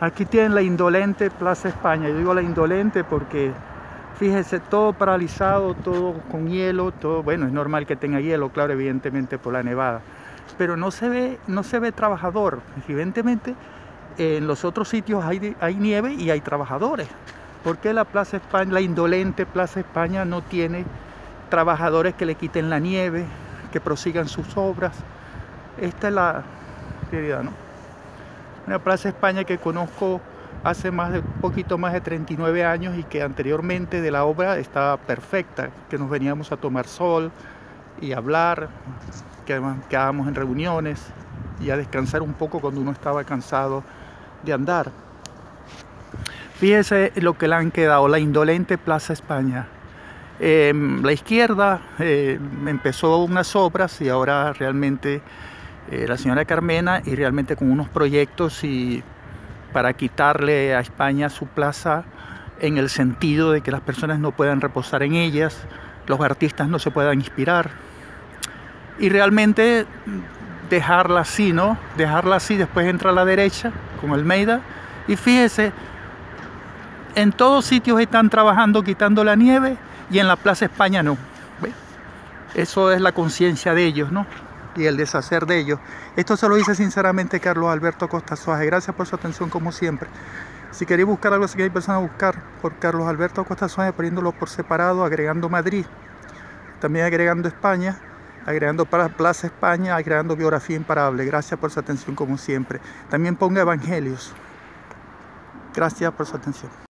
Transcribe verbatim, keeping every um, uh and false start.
Aquí tienen la indolente Plaza España. Yo digo la indolente porque fíjese, todo paralizado, todo con hielo, todo, bueno, es normal que tenga hielo, claro, evidentemente por la nevada, pero no se ve, no se ve trabajador. Evidentemente en los otros sitios hay, hay nieve y hay trabajadores. ¿Por qué la Plaza España, la indolente Plaza España, no tiene trabajadores que le quiten la nieve, que prosigan sus obras? Esta es la realidad, ¿no? Una Plaza España que conozco hace más de, un poquito más de treinta y nueve años y que anteriormente de la obra estaba perfecta, que nos veníamos a tomar sol y a hablar, que además quedábamos en reuniones y a descansar un poco cuando uno estaba cansado de andar. Fíjese lo que le han quedado, la indolente Plaza España. Eh, la izquierda eh, empezó unas obras y ahora realmente eh, la señora Carmena y realmente con unos proyectos y para quitarle a España su plaza en el sentido de que las personas no puedan reposar en ellas, los artistas no se puedan inspirar y realmente dejarla así, ¿no? Dejarla así, después entra a la derecha con Almeida y fíjese, en todos sitios están trabajando quitando la nieve y en la Plaza España no. Eso es la conciencia de ellos, ¿no? Y el deshacer de ellos. Esto se lo dice sinceramente Carlos Alberto Costa Suárez. Gracias por su atención como siempre. Si queréis buscar algo, si queréis personas a buscar por Carlos Alberto Costa Suárez, poniéndolo por separado, agregando Madrid, también agregando España, agregando para Plaza España, agregando biografía imparable. Gracias por su atención como siempre. También ponga Evangelios. Gracias por su atención.